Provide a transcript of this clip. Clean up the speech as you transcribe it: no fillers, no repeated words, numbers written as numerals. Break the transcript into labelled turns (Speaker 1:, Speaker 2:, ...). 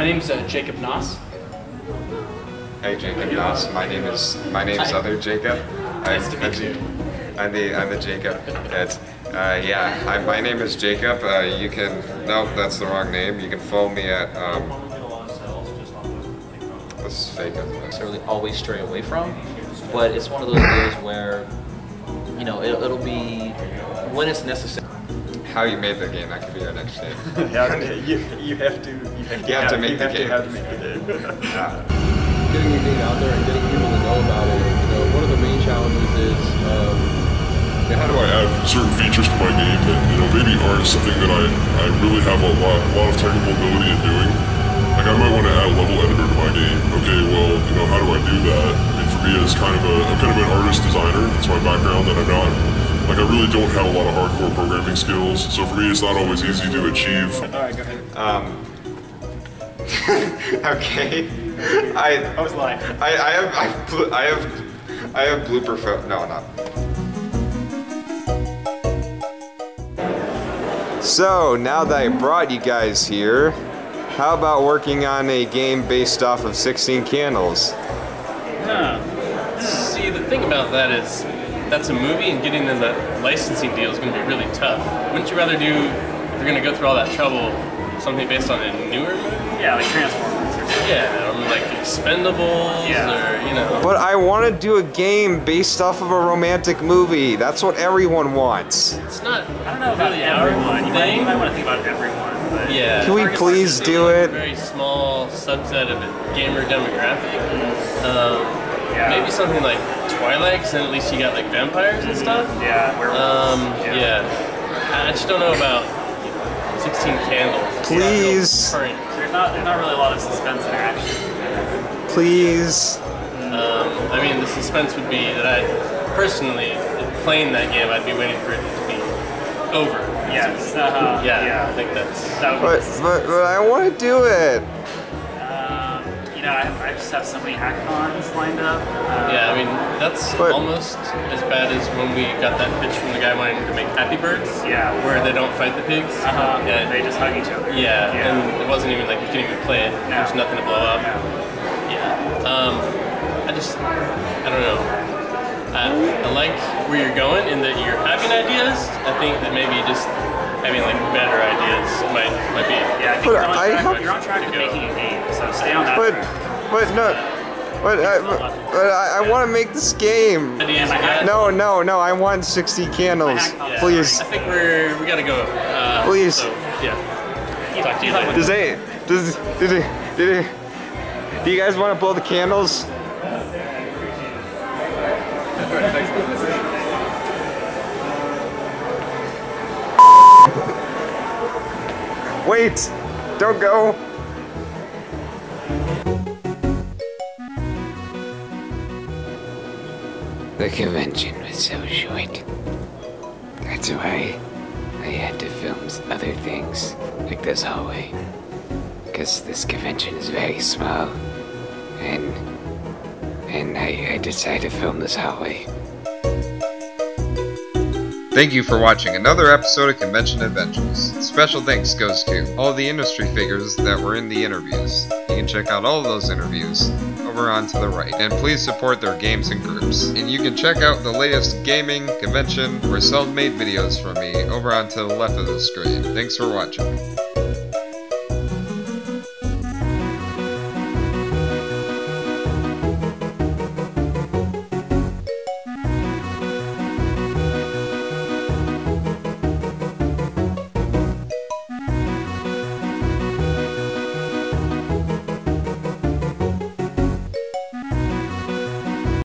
Speaker 1: name's Jacob Noss.
Speaker 2: Hey, Jacob Noss. My name's other Jacob.
Speaker 1: Nice to meet you.
Speaker 2: I'm the Jacob. My name is Jacob. You can nope, that's the wrong name. You can follow me at this is fake.
Speaker 3: Necessarily always stray away from, but it's one of those deals where, you know, it'll be when it's necessary.
Speaker 2: How you made the game, that could be our next game.
Speaker 4: you have to make the game.
Speaker 2: Yeah.
Speaker 5: Getting your game out there and getting people to know about it, you know, one of the main challenges is
Speaker 6: how do I add certain features to my game that, you know, maybe aren't something that I really have a lot of technical ability in doing. Like, I might want to add a level editor to my game. Okay, well, you know, how do I do that? And for me, as I'm kind of an artist designer. It's my background, and I really don't have a lot of hardcore programming skills. So for me, it's not always easy to achieve.
Speaker 4: Alright, go ahead.
Speaker 2: Okay.
Speaker 4: I was lying.
Speaker 2: I have blooper no, not. So now that I brought you guys here, how about working on a game based off of 16 Candles?
Speaker 1: See, the thing about that is, that's a movie, and getting in the licensing deal is going to be really tough. Wouldn't you rather do, if you're going to go through all that trouble, something based on a newer movie?
Speaker 4: Yeah, like Transformers or something.
Speaker 1: Yeah, or like Expendables, or, you know.
Speaker 2: But I want to do a game based off of a romantic movie. That's what everyone wants.
Speaker 1: It's not,
Speaker 4: I don't know about
Speaker 1: really
Speaker 4: everyone. You
Speaker 1: thing.
Speaker 4: might want to think about everyone. But
Speaker 1: Yeah.
Speaker 2: Can we
Speaker 1: Target
Speaker 2: please
Speaker 1: market
Speaker 2: do
Speaker 1: is
Speaker 2: it?
Speaker 1: A very small subset of a gamer demographic.
Speaker 4: Yeah.
Speaker 1: Maybe something like Twilight, because then at least you got like vampires and stuff.
Speaker 4: Yeah, werewolves.
Speaker 1: I just don't know about 16 Candles.
Speaker 2: Please.
Speaker 1: Current.
Speaker 4: There's not really a lot of suspense in there, actually.
Speaker 2: Please.
Speaker 1: I mean, the suspense would be that I personally, playing that game, I'd be waiting for it to be over.
Speaker 4: Yes.
Speaker 1: I think
Speaker 4: that would be
Speaker 2: But I want to do it.
Speaker 4: you know, I just have so many hackathons lined up.
Speaker 1: yeah, I mean, that's almost as bad as when we got that pitch from the guy wanting to make Happy Birds.
Speaker 4: Yeah.
Speaker 1: Where they don't fight the pigs.
Speaker 4: And they just hug each other.
Speaker 1: Yeah, and it wasn't even like you couldn't even play it.
Speaker 4: No.
Speaker 1: There's nothing to blow up.
Speaker 4: No.
Speaker 1: Yeah. I don't know. I like where you're going in that you're having ideas. I think that maybe just having like better ideas might be.
Speaker 4: Yeah, I think you're on track to making a game, so stay on that track.
Speaker 2: I want to make this game.
Speaker 1: Ideas you got?
Speaker 2: No, I want 60 Candles.
Speaker 1: Yeah.
Speaker 2: Please.
Speaker 1: I think we gotta go.
Speaker 2: Please.
Speaker 1: So, yeah. Talk to you later.
Speaker 2: Do you guys want to blow the candles? Wait! Don't go!
Speaker 7: The convention was so short. That's why I had to film other things, like this hallway. Because this convention is very small, and I decided to film this hallway.
Speaker 2: Thank you for watching another episode of Convention Adventures. Special thanks goes to all the industry figures that were in the interviews. You can check out all of those interviews over on to the right. And please support their games and groups. And you can check out the latest gaming, convention, or self-made videos from me over on to the left of the screen. Thanks for watching.